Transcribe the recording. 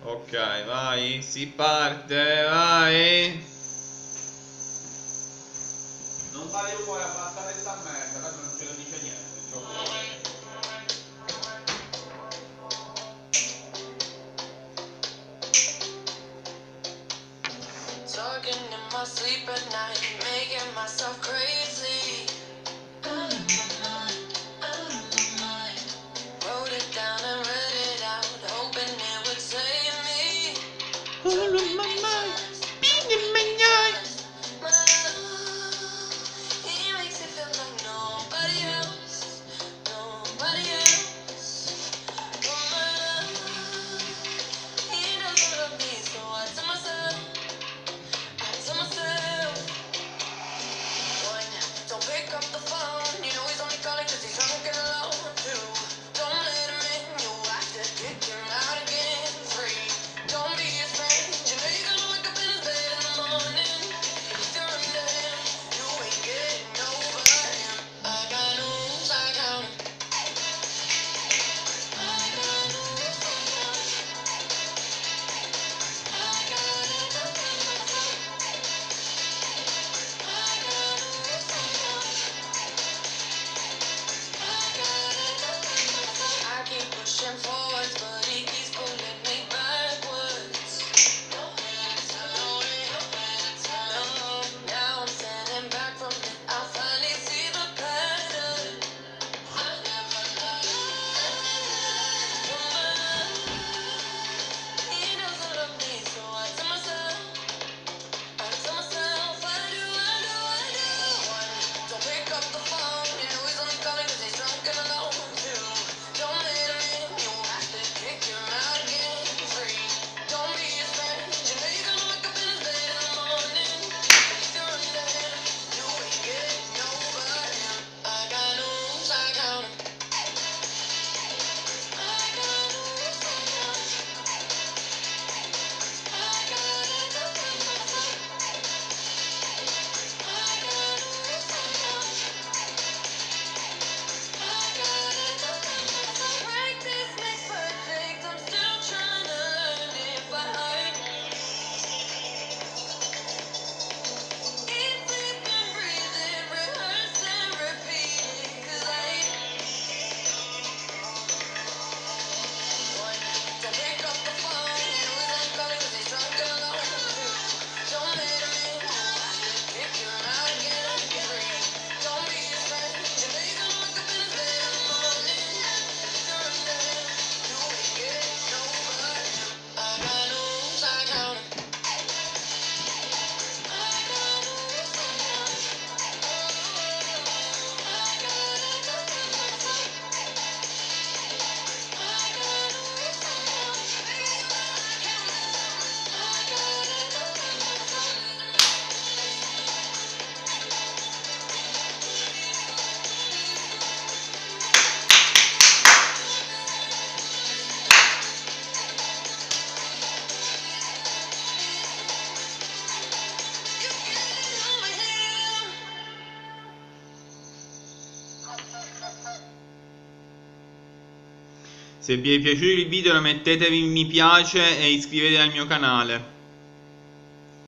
Ok, vai, si parte, vai. Non vale poi abbassare sta merda, tanto non ce lo dice niente il gioco. Talking in my sleep at night, making myself crazy. Out of my mind, out of my mind. Wrote it down and read it out, hoping it would save me. All of my mind, being in my eyes. My love, he makes it feel like nobody else, nobody else. Oh my love, he doesn't love me, so I tell myself, one, don't pick up the phone, you know he's only calling 'cause he's drunk and alone. Two, don't let him in, you'll have to kick him out again. Three, don't be his friend, you know you're gonna wake up in his bed in the morning. If you're under him, you ain't getting over him. I got news, I got him. I got news, I got him. I got it, I got it. I keep pushing forwards, but he keeps pulling me backwards. Now I'm standing back from it. I finally see the pattern. I never he doesn't love me, so I tell myself, what do I do, I do? One, don't pick up the phone, you know he's only calling 'cause he's drunk and alone. Two, don't let him in, you'll have to kick him out again. Three, don't be his friend, you know you're gonna wake up in his bed in the morning. If you're under him, you ain't getting over him. I got news, I got him. I got news, I got him. I got it, I got it. Practice makes perfect. I'm still trying to learn it by heart. Eat, sleep, and breathe it. Rehearse and repeat it. 'Cause one, don't pick up the phone. You know he's only calling 'cause he's drunk and alone. Two, don't let him in. You'll have to kick him out again. Three, don't be his friend. You know you're gonna wake up in his bed in the morning. If you're under him, you ain't getting over him. I got news, I got him. I got news, I got him. I got it, I got it. I got news, I got him. I got it, I got it. Se vi è piaciuto il video mettetevi mi piace e iscrivetevi al mio canale.